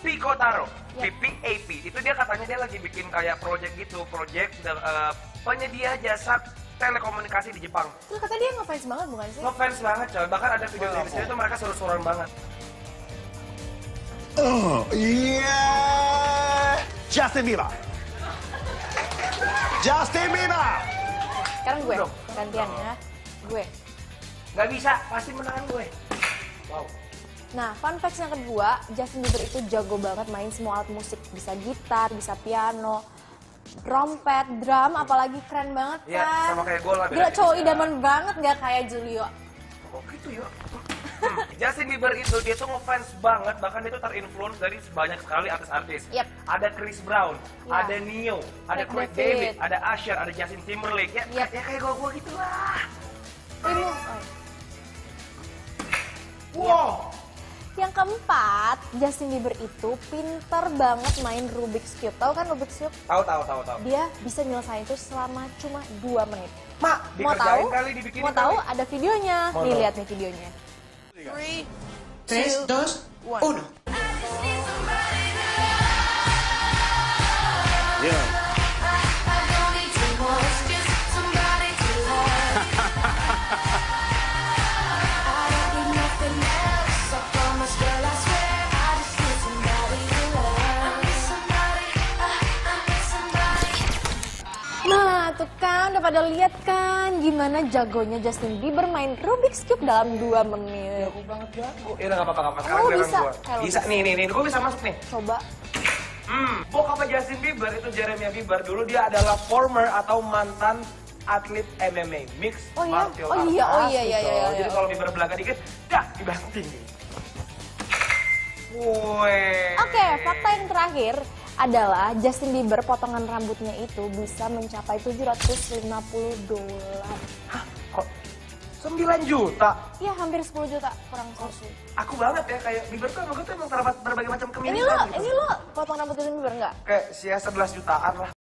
Pico Taro, PPAP, itu dia katanya dia lagi bikin kayak project gitu, penyedia jasa telekomunikasi di Jepang. Terus kata dia ngefans banget bukan sih? Ngefans banget coy, bahkan ada video klipnya itu mereka seru-seruan banget. Oh iya, Justin Bieber. Justin Bieber. Sekarang gue, gantian ya. Gue. Gak bisa, pasti menangan gue. Wow. Nah, fun facts yang kedua, Justin Bieber itu jago banget main semua alat musik. Bisa gitar, bisa piano, trompet, drum, apalagi keren banget kan? Iya, sama kayak gue lah. Gila, cowok idaman banget gak kayak Julio. Oh gitu ya? Justin Bieber itu, dia tuh ngefans banget, bahkan dia tuh terinfluence dari banyak sekali artis-artis. Yep. Ada Chris Brown, Ya. ada Neo, ada Craig Craig David, David, ada Usher, ada Justin Timberlake. Ya, Yep. ya kayak gue gitu lah. Primo. Wow. Yang keempat, Justin Bieber itu pinter banget main Rubik's Cube. Tahu kan Rubik's Cube? Tahu. Dia bisa nyelesain itu selama cuma 2 menit. Mak, Mau dikerjain tahu? kali, dibikinin Mau tahu? kali. Ada videonya. Mau Nih tahu. lihat nih videonya. 3, 2, 1. Yeah. Nah, tuh kan udah pada lihat kan gimana jagonya Justin Bieber main Rubik's Cube dalam 2 menit. Aku banget jago. Ya udah nggak apa-apa. Sekarang Oh, giliran bisa. gua. Kalau Bisa nih, gue bisa masuk nih. Coba. Bokapnya Justin Bieber itu Jeremy Bieber, dulu dia adalah former atau mantan atlet MMA, mixed Oh iya? martial Oh arts. iya, oh Asli, iya, iya, coy. iya, Jadi iya. kalau Bieber belaga dikit, dah dibanting. Woi. Oke, fakta yang terakhir adalah Justin Bieber potongan rambutnya itu bisa mencapai $750. Hah? Kok 9 juta? Ya, hampir 10 juta kurang susu. Aku banget ya, kayak Bieber tuh emang gue tuh emang terdapat berbagai macam kemiripan gitu. Ini lo potong rambut Justin Bieber nggak? Kayak sia 11 jutaan lah.